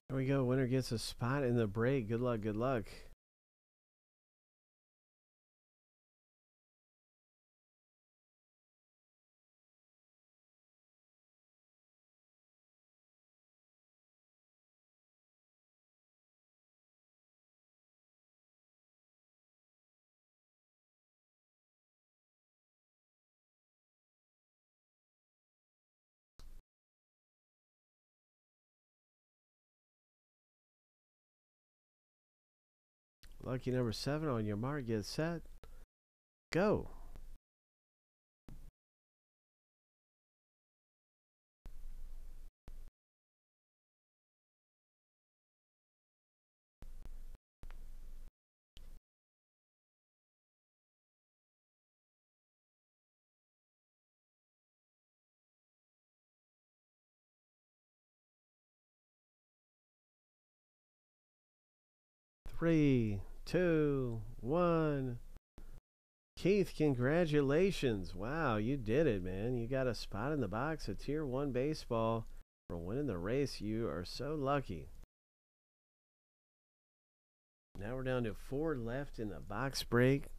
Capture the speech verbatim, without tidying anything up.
There we go. Winner gets a spot in the break. Good luck, good luck. Lucky number seven, on your mark, get set, go. Three, two, one. Keith, congratulations. Wow, you did it, man. You got a spot in the box of Tier one Baseball for winning the race. You are so lucky. Now we're down to four left in the box break.